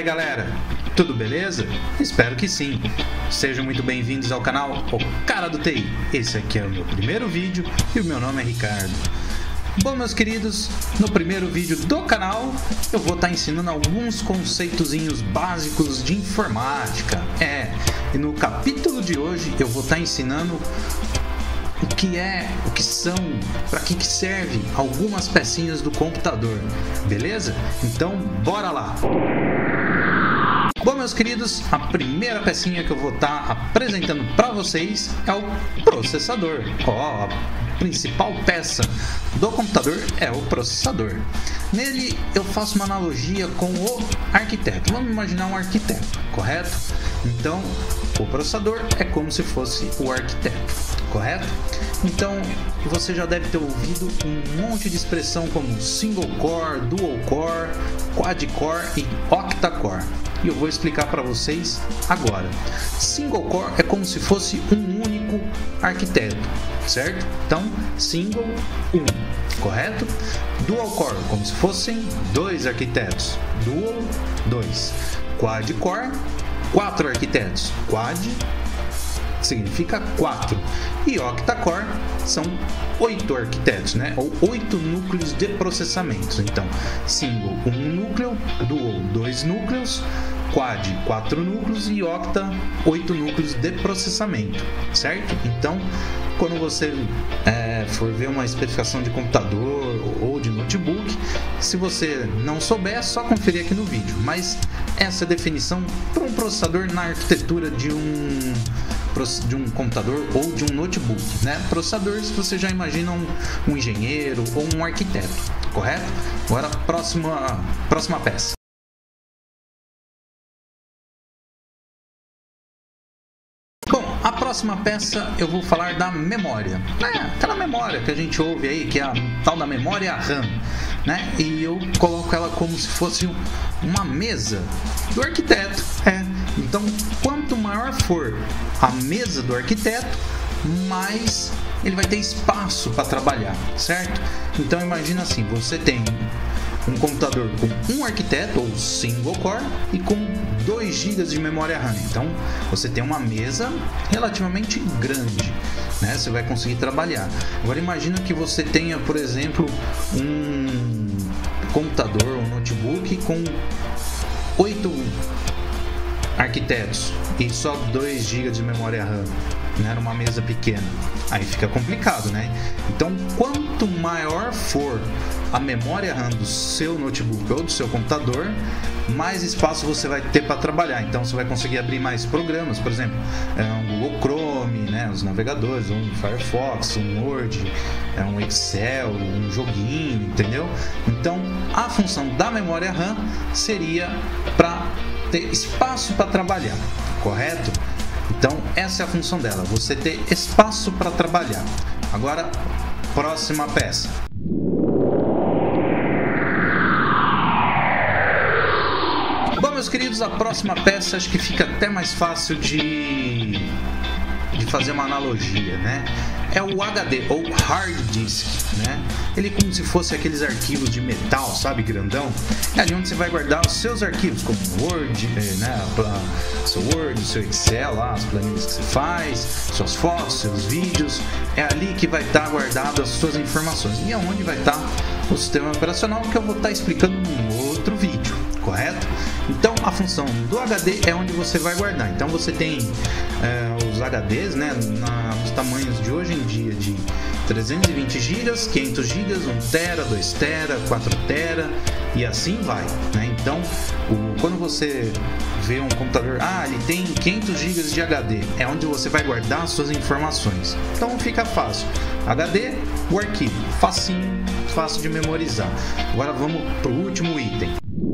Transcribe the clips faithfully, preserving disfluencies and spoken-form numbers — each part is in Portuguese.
galera, tudo beleza? Espero que sim. Sejam muito bem-vindos ao canal O Cara do T I. Esse aqui é o meu primeiro vídeo e o meu nome é Ricardo. Bom, meus queridos, no primeiro vídeo do canal eu vou estar ensinando alguns conceitozinhos básicos de informática. É, e no capítulo de hoje eu vou estar ensinando o que é, o que são, para que que serve algumas pecinhas do computador, beleza? Então, bora lá! Bom, meus queridos, a primeira pecinha que eu vou estar apresentando para vocês é o processador. Ó, a principal peça do computador é o processador. Nele eu faço uma analogia com o arquiteto. Vamos imaginar um arquiteto, correto? Então, o processador é como se fosse o arquiteto, correto? Então, você já deve ter ouvido um monte de expressão como single core, dual core, quad core e octa-core. E eu vou explicar para vocês agora. Single core é como se fosse um único arquiteto, certo? Então, single, um, correto? Dual core, como se fossem dois arquitetos. Dual, dois. Quad core, quatro arquitetos. Quad significa quatro. E octa-core são oito arquitetos, né? Ou oito núcleos de processamento. Então, single, um núcleo, dual, dois núcleos, quad, quatro núcleos e octa, oito núcleos de processamento, certo? Então, quando você é, for ver uma especificação de computador ou de notebook, se você não souber, é só conferir aqui no vídeo. Mas essa é a definição para um processador na arquitetura de um de um computador ou de um notebook, né? Processador, se você já imagina um, um engenheiro ou um arquiteto, correto? Agora, próxima, próxima peça. Bom, a próxima peça eu vou falar da memória. É, aquela memória que a gente ouve aí, que é a tal da memória RAM, né? E eu coloco ela como se fosse uma mesa do arquiteto. É. Então, quanto maior for a mesa do arquiteto, mais ele vai ter espaço para trabalhar, certo? Então, imagina assim, você tem um computador com um arquiteto, ou single core, e com dois gigas de memória RAM. Então, você tem uma mesa relativamente grande, né? Você vai conseguir trabalhar. Agora, imagina que você tenha, por exemplo, um computador, um notebook com oito arquitetos e só dois gigas de memória RAM, né? Era uma mesa pequena. Aí fica complicado, né? Então, quanto maior for a memória RAM do seu notebook ou do seu computador, mais espaço você vai ter para trabalhar. Então, você vai conseguir abrir mais programas, por exemplo, um Google Chrome, né? Os navegadores, um Firefox, um Word, um Excel, um joguinho, entendeu? Então, a função da memória RAM seria para ter espaço para trabalhar, correto? Então, essa é a função dela, você ter espaço para trabalhar. Agora, próxima peça. Bom, meus queridos, a próxima peça acho que fica até mais fácil de, de fazer uma analogia, né? É o H D, ou Hard Disk, né? Ele é como se fosse aqueles arquivos de metal, sabe, grandão. É ali onde você vai guardar os seus arquivos, como Word, né? Seu Word, seu Excel, lá, as planilhas que você faz, suas fotos, seus vídeos. É ali que vai estar guardado as suas informações. E é onde vai estar o sistema operacional, que eu vou estar explicando num outro vídeo, correto? Então, a função do H D é onde você vai guardar. Então, você tem é, os H Ds, né, na, nos tamanhos de hoje em dia de trezentos e vinte gigas, quinhentos gigas, um tera, dois tera, quatro tera e assim vai, né? Então, o, quando você vê um computador, ah, ele tem quinhentos gigas de H D, é onde você vai guardar as suas informações. Então, fica fácil. H D, o arquivo, facinho, fácil de memorizar. Agora vamos para o último item.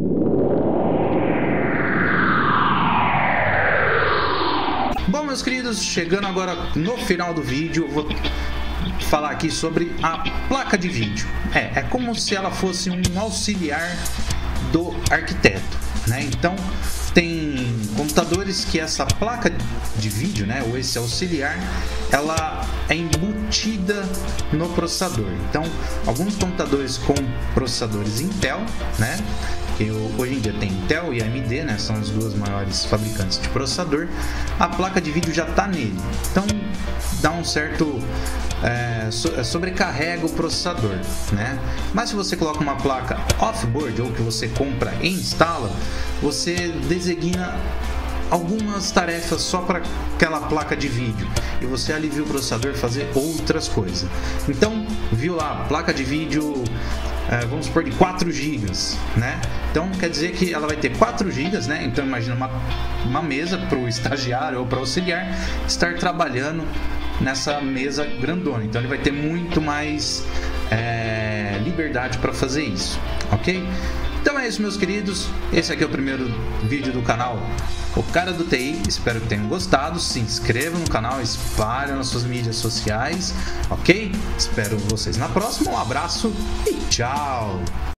Bom, meus queridos, chegando agora no final do vídeo, eu vou falar aqui sobre a placa de vídeo. É, é como se ela fosse um auxiliar do arquiteto, né? Então, tem computadores que essa placa de vídeo, né, ou esse auxiliar, ela é embutida no processador. Então, alguns computadores com processadores Intel, né, porque hoje em dia tem Intel e A M D, né? São as duas maiores fabricantes de processador. A placa de vídeo já está nele, então dá um certo é, so, sobrecarrega o processador, né? Mas se você coloca uma placa off-board ou que você compra e instala, você designa algumas tarefas só para aquela placa de vídeo e você alivia o processador fazer outras coisas. Então, viu lá, placa de vídeo, é, vamos supor, de quatro gigas, né? Então, quer dizer que ela vai ter quatro gigas, né? Então, imagina uma, uma mesa para o estagiário ou para o auxiliar estar trabalhando nessa mesa grandona. Então, ele vai ter muito mais é, liberdade para fazer isso, ok? Então é isso, meus queridos. Esse aqui é o primeiro vídeo do canal O Cara do T I. Espero que tenham gostado. Se inscrevam no canal, espalhem nas suas mídias sociais, ok? Espero vocês na próxima. Um abraço e tchau!